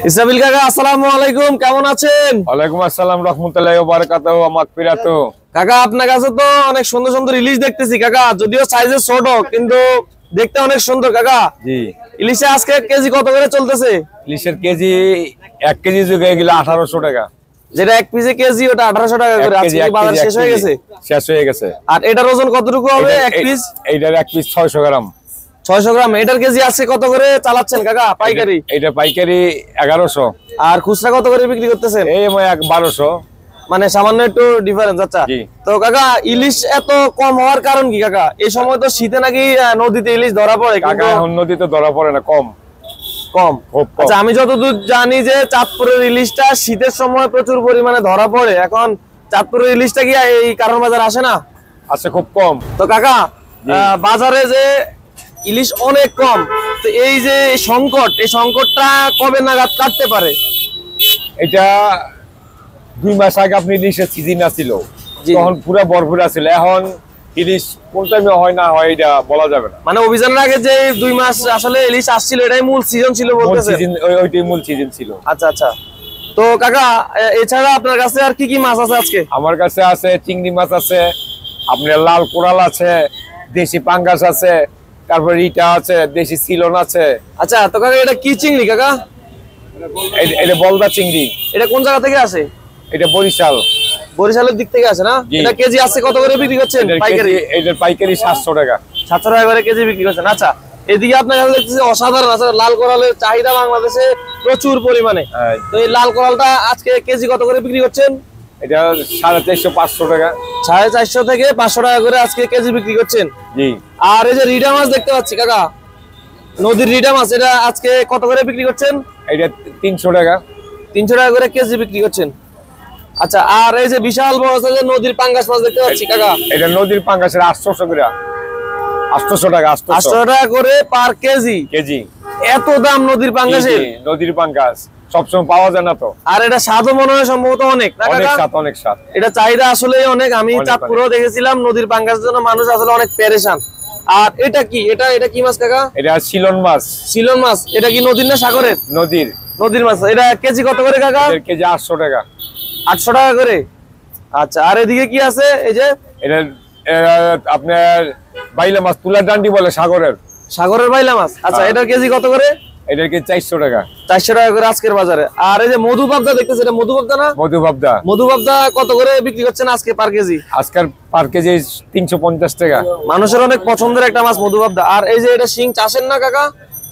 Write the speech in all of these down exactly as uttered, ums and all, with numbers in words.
ইসরাফিল কাকা আসসালামু আলাইকুম, কেমন আছেন? ওয়ালাইকুম আসসালাম রাহমাতুল্লাহি ওয়া বারাকাতুহু ওয়া মাগফিরাতুহু। কাকা আপনার কাছে তো অনেক সুন্দর সুন্দর ইলিশ দেখতেছি কাকা, যদিও সাইজে ছোট কিন্তু দেখতে অনেক সুন্দর কাকা। জি, ইলিশে আজকে কেজি কত করে চলতেছে? ইলিশের কেজি এক কেজি জুগে গেলে আঠারোশো টাকা, যেটা এক পিসে কেজি ওটা আঠারোশো টাকা করে। আজকে বাজার শেষ হয়ে গেছে? শেষ হয়ে গেছে। আর এটার ওজন কতটুকু হবে এক পিস? এইটার এক পিস ছয়শো গ্রাম। ছয়শো গ্রাম। এটার কেজি আছে কত করে চালাচ্ছেন কাকা পাইকারি? এটা পাইকারি এগারোশো। আর খুচরা কত করে বিক্রি করতেছেন? এই বারোশো, মানে সামান্য একটু ডিফারেন্স। আচ্ছা, তো কাকা ইলিশ এত কম হওয়ার কারণ কি কাকা? এই সময় তো শীতে নাকি নদীতে ইলিশ ধরা পড়ে। কাকা এখন নদীতে ধরা পড়ে না, কম কম। আচ্ছা, আমি যতদূর জানি যে চাঁদপুরের ইলিশটা শীতের সময় প্রচুর পরিমাণে ধরা পড়ে। এখন চাঁদপুরের ইলিশটা কি এই কারণ বাজার আসে না? আসে খুব কম। তো কাকা বাজারে যে ইলিশ অনেক কম, তো এই যে সংকট, এই সংকটটা কবে নাগাদ কাটতে পারে? এটা দুই মাস আগে আপনি ইলিশের সিজন আসছিল, তখন পুরো ভরপুর আছিল। এখন ইলিশ কোন টাইমে হয় না হয় এটা বলা যাবে না। মানে অভিযানের আগে যে দুই মাস আসলে ইলিশ আসছিল এটাই মূল সিজন ছিল বলতেছেন? ওইটাই মূল সিজন ছিল। আচ্ছা আচ্ছা। তো কাকা এছাড়া আপনার কাছে আর কি কি মাছ আছে আজকে? আমার কাছে আছে চিংড়ি মাছ আছে, আপনার লাল কোরাল আছে, দেশি পাঙ্গাস আছে, তারপর ইটা আছে, দেশি সিলন আছে। আচ্ছা, তো কাকা এটা কি চিংড়ি কাকা? এটা বলদা চিংড়ি। এটা কোন জায়গা থেকে আসে? এটা বরিশাল। বরিশালের দিক থেকে আসে না? এটা কেজি আছে কত করে বিক্রি করছেন পাইকারি? এটার পাইকারি সাতশো টাকা। সাতশো টাকা করে কেজি বিক্রি করছেন। আচ্ছা, এদিকে আপনার কাছে দেখতেছি অসাধারণ আছে লাল কোরালের চাহিদা বাংলাদেশে প্রচুর পরিমাণে। তো এই লাল কোরালটা আজকে কেজি কত করে বিক্রি করছেন? এটা সাড়ে চারশো পাঁচশো টাকা। সাড়ে চারশো থেকে পাঁচশো টাকা করে আজকে কেজি বিক্রি করছেন। জি। আর এই যে রিডা মাছ দেখতে পাচ্ছি কাকা, নদীর রিডা মাছ, এটা আজকে কত করে বিক্রি করছেন? এটা তিনশো টাকা। তিনশো টাকা করে কেজি বিক্রি করছেন। আচ্ছা, আর এই যে বিশাল বড় সাইজের নদীর পাঙ্গাস মাছ দেখতে পাচ্ছি কাকা, এটা নদীর পাঙ্গাসের আটশোশো করে, আটশোশো টাকা। আটশো টাকা করে পার কেজি। কেজি এত দাম নদীর পাঙ্গাসের? নদীর পাঙ্গাস সবসময় পাওয়া যায় না তো। আর এটা স্বাদও মনে হয় সম্ভবত অনেক, অনেক স্বাদ, অনেক স্বাদ। এটা চাহিদা আসলে অনেক। আমি চাঁদপুরেও দেখেছিলাম নদীর পাঙ্গাসের জন্য মানুষ আসলে অনেক পেরেশান। আর এটা কি? এটা এটা কি মাছ কাকা? এটা সিলন মাছ। সিলন মাছ। এটা কি নদীর না সাগরের? নদীর। নদীর মাছ। এটা কেজি কত করে কাকা? কেজি আটশো টাকা। আটশো টাকা করে। আচ্ছা, আর এদিকে কি আছে? এই যে এটা আপনার বাইলা মাছ, তুলার ডান্ডি বলে, সাগরের। সাগরের বাইলা মাছ। আচ্ছা, এটার কেজি কত করে? এটার কেজি চারশো টাকা। চারশো টাকা করে আজকের বাজারে। আর এই যে মধু পাবদা দেখতেছে, এটা মধু পাবদা না? মধু পাবদা। মধু পাবদা কত করে বিক্রি করছেন আজকে পার কেজি? আজকের পার কেজি তিনশো পঞ্চাশ টাকা। মানুষের অনেক পছন্দের একটা মাছ মধু পাবদা। আর এই যে এটা শিং চাষের না কাকা?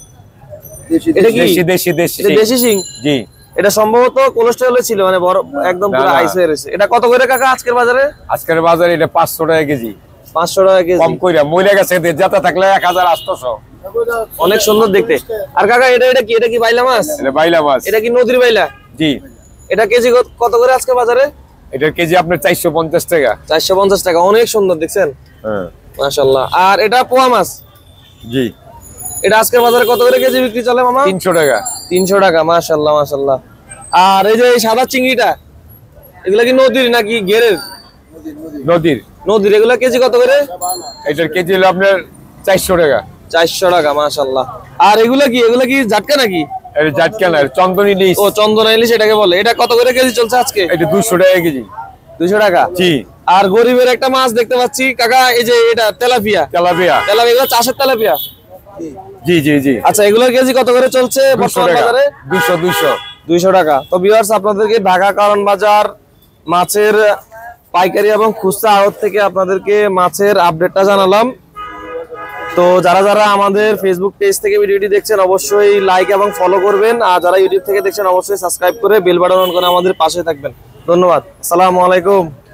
এটা কি দেশি? দেশি দেশি দেশি শিং। জি। এটা সম্ভবত কোলেস্টেরলে ছিল, মানে বড় একদম পুরো আইস হয়ে রয়েছে। এটা কত করে কাকা আজকের বাজারে? আজকের বাজারে এটা পাঁচশো টাকা কেজি। পাঁচশো টাকা কেজি। কম কইরা মইরা গেছে, যাতে থাকলে এক হাজার আটশো। অনেক সুন্দর দেখতে। আর কাকা এটা এটা কি? এটা কি বাইলা মাছ? এটা বাইলা মাছ। এটা কি নদীর বাইলা? জি। এটা কেজি কত করে আজকে বাজারে? এটার কেজি আপনার চারশো পঞ্চাশ টাকা। চারশো পঞ্চাশ টাকা। অনেক সুন্দর দেখছেন। হ্যাঁ, মাশাআল্লাহ। আর এটা পোয়া মাছ? জি। এটা আজকের বাজারে কত করে কেজি বিক্রি চলে মামা? তিনশো টাকা। তিনশো টাকা। মাশাআল্লাহ মাশাআল্লাহ। আর এই যে এই সাদা চিংড়িটা, এগুলা কি নদীর নাকি ঘেরের? নদীর। নদীর। এগুলা কেজি কত করে? এটার কেজি হলো আপনার চারশো টাকা। চারশো টাকা। মাশাআল্লাহ। আর এগুলা কি? এগুলা কি জাটকা নাকি? এটা জাটকা না, চন্দন ইলিশ। ও, চন্দন ইলিশ এটাকে বলে। এটা কত করে কেজি চলছে আজকে? এটা দুইশো টাকা কেজি। দুইশো টাকা। জি। আর গরিবের একটা মাছ দেখতে পাচ্ছি কাকা, এই যে এটা তেলাপিয়া। তেলাপিয়া। তেলাপিয়া, এগুলো চাষের তেলাপিয়া? জি জি জি। আচ্ছা, এগুলোর কেজি কত করে চলছে বর্তমান বাজারে? দুইশো। দুইশো। দুইশো টাকা। তো ভিউয়ার্স, আপনাদেরকে ঢাকা কারণ বাজার মাছের পাইকারি এবং খুচরা আড়ত থেকে আপনাদেরকে মাছের আপডেটটা জানালাম। তো যারা যারা আমাদের ফেসবুক পেজ থেকে ভিডিওটি দেখছেন অবশ্যই লাইক এবং ফলো করবেন, আর যারা ইউটিউব থেকে দেখছেন অবশ্যই সাবস্ক্রাইব করে বেল বাটন অন করে আমাদের পাশে থাকবেন। ধন্যবাদ। আসসালামু আলাইকুম।